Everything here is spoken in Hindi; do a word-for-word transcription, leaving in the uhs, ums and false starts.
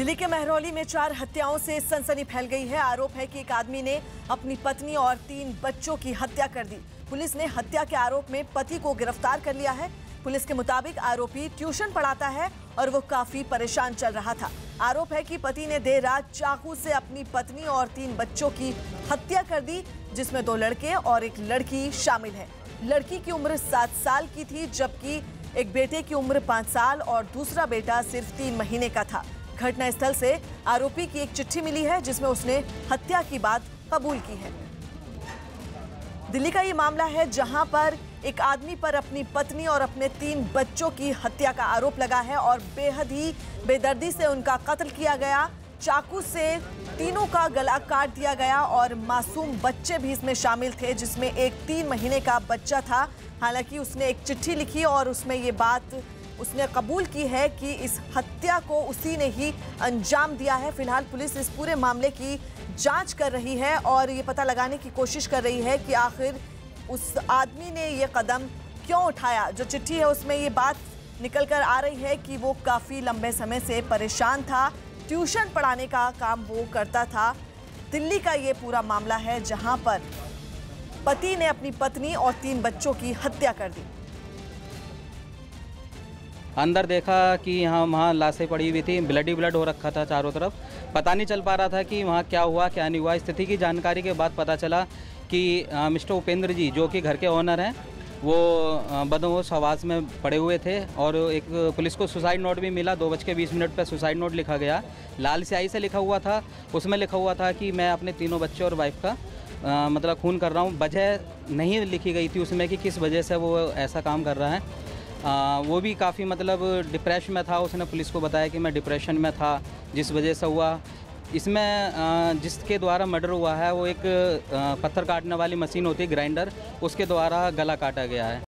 दिल्ली के महरौली में चार हत्याओं से सनसनी फैल गई है। आरोप है कि एक आदमी ने अपनी पत्नी और तीन बच्चों की हत्या कर दी। पुलिस ने हत्या के आरोप में पति को गिरफ्तार कर लिया है। पुलिस के मुताबिक आरोपी ट्यूशन पढ़ाता है और वो काफी परेशान चल रहा था। आरोप है कि पति ने देर रात चाकू से अपनी पत्नी और तीन बच्चों की हत्या कर दी, जिसमें दो लड़के और एक लड़की शामिल है। लड़की की उम्र सात साल की थी, जबकि एक बेटे की उम्र पाँच साल और दूसरा बेटा सिर्फ तीन महीने का था। घटनास्थल से आरोपी की एक चिट्ठी मिली है, जिसमें उसने हत्या की बात कबूल की है। दिल्ली का ये मामला है, जहां पर एक आदमी पर अपनी पत्नी और अपने तीन बच्चों की हत्या का आरोप लगा है और बेहद ही बेदर्दी से उनका कत्ल किया गया। चाकू से तीनों का गला काट दिया गया और मासूम बच्चे भी इसमें शामिल थे, जिसमें एक तीन महीने का बच्चा था। हालांकि उसने एक चिट्ठी लिखी और उसमें ये बात उसने कबूल की है कि इस हत्या को उसी ने ही अंजाम दिया है। फिलहाल पुलिस इस पूरे मामले की जांच कर रही है और ये पता लगाने की कोशिश कर रही है कि आखिर उस आदमी ने ये कदम क्यों उठाया। जो चिट्ठी है उसमें ये बात निकल कर आ रही है कि वो काफ़ी लंबे समय से परेशान था, ट्यूशन पढ़ाने का काम वो करता था। दिल्ली का ये पूरा मामला है, जहां पर पति ने अपनी पत्नी और तीन बच्चों की हत्या कर दी। अंदर देखा कि यहाँ वहाँ लाशें पड़ी हुई थी, ब्लड ही ब्लड हो रखा था चारों तरफ। पता नहीं चल पा रहा था कि वहाँ क्या हुआ क्या नहीं हुआ। स्थिति की जानकारी के बाद पता चला कि मिस्टर उपेंद्र जी, जो कि घर के ओनर हैं, वो बदहोश आवाज़ में पड़े हुए थे और एक पुलिस को सुसाइड नोट भी मिला। दो बज के बीस मिनट पर सुसाइड नोट लिखा गया, लाल स्याही से लिखा हुआ था। उसमें लिखा हुआ था कि मैं अपने तीनों बच्चे और वाइफ का आ, मतलब खून कर रहा हूँ। वजह नहीं लिखी गई थी उसमें कि किस वजह से वो ऐसा काम कर रहा है। आ, वो भी काफ़ी मतलब डिप्रेशन में था। उसने पुलिस को बताया कि मैं डिप्रेशन में था, जिस वजह से हुआ। इसमें आ, जिसके द्वारा मर्डर हुआ है वो एक आ, पत्थर काटने वाली मशीन होती है, ग्राइंडर, उसके द्वारा गला काटा गया है।